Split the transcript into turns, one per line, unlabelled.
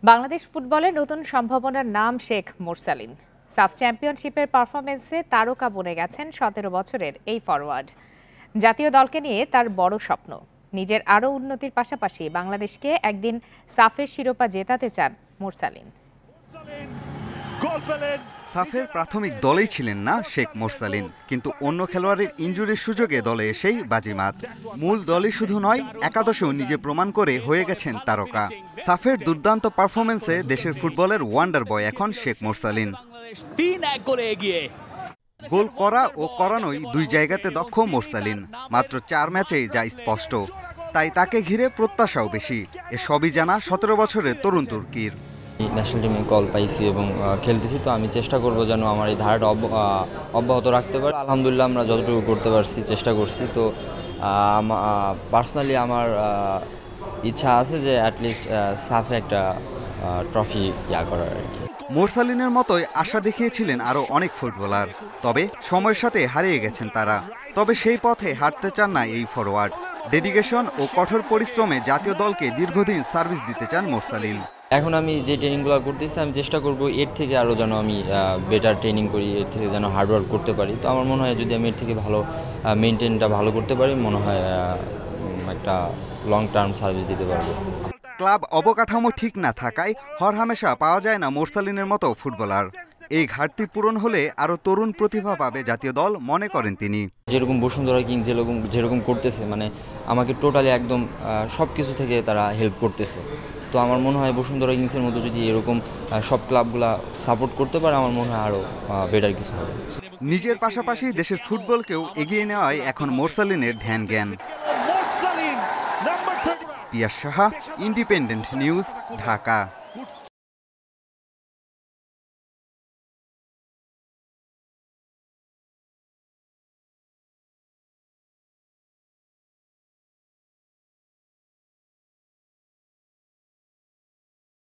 বাংলাদেশ ফুটবলে নতুন সম্ভাবনার নাম শেখ মোরসালিন। সাফ চ্যাম্পিয়নশিপের পারফরমেন্সে তারকা বনে গেছেন ১৭ বছরের এই ফরওয়ার্ড। জাতীয় দলকে নিয়ে তার বড় স্বপ্ন। নিজের আরও উন্নতির পাশাপাশি বাংলাদেশকে একদিন সাফের শিরোপা জেতাতে চান মোরসালিন।
সাফের প্রাথমিক দলেই ছিলেন না শেখ মোরসালিন, কিন্তু অন্য খেলোয়াড়ের ইনজুরির সুযোগে দলে এসেই বাজিমাত। মূল দলই শুধু নয়, একাদশেও নিজে প্রমাণ করে হয়ে গেছেন তারকা। সাফের দুর্দান্ত পারফরমেন্সে দেশের ফুটবলের ওয়ান্ডার বয় এখন শেখ মোরসালিন। গোল করা ও করানোই দুই জায়গাতে দক্ষ মোরসালিন। মাত্র 4 ম্যাচেই যা স্পষ্ট, তাই তাকে ঘিরে প্রত্যাশাও বেশি। এসবই জানা 17 বছরের তরুণ তুর্কির।
ন্যাশনাল টিমে কল পাইছি এবং খেলতেছি, তো আমি চেষ্টা করব যেন আমার এই ধারাটা অব্যাহত রাখতে পারি। আলহামদুলিল্লাহ আমরা যতটুকু করতে পারছি চেষ্টা করছি। তো পার্সোনালি আমার ইচ্ছা আছে যে অ্যাটলিস্ট সাফে একটা ট্রফি করার আর কি।
মোরসালিনের মতোই আশা দেখিয়েছিলেন আরও অনেক ফুটবলার, তবে সময়ের সাথে হারিয়ে গেছেন তারা। তবে সেই পথে হাঁটতে চান না এই ফরওয়ার্ড। ডেডিকেশন ও কঠোর পরিশ্রমে জাতীয় দলকে দীর্ঘদিন সার্ভিস দিতে চান মোরসালিন।
এখন আমি যে ট্রেনিংগুলো করতেছি আমি চেষ্টা করব এর থেকে আরও যেন আমি বেটার ট্রেনিং করি, এর থেকে যেন হার্ডওয়ার্ক করতে পারি। তো আমার মনে হয় যদি আমি এর থেকে ভালো মেনটেনটা ভালো করতে পারি, মনে হয় একটা লং টার্ম সার্ভিস দিতে পারবো।
ক্লাব অবকাঠামো ঠিক না থাকায় হরহামেশা পাওয়া যায় না মোরসালিনের মতো ফুটবলার। এই ঘাটতি পূরণ হলে আরও তরুণ প্রতিভা পাবে জাতীয় দল, মনে করেন তিনি।
যেরকম বসুন্ধরা কিংস যেরকম করতেছে, মানে আমাকে টোটালি একদম সব কিছু থেকে তারা হেল্প করতেছে। তো আমার মনে হয় বসুন্ধরা কিংসের মতো যদি এরকম সব ক্লাবগুলা সাপোর্ট করতে পারে, আমার মনে হয় আরও বেটার কিছু হবে।
নিজের পাশাপাশি দেশের ফুটবলকেও এগিয়ে নেওয়ায় এখন মোরসালিনের ধ্যান জ্ঞান। Piyas Saha, independent news, Dhaka.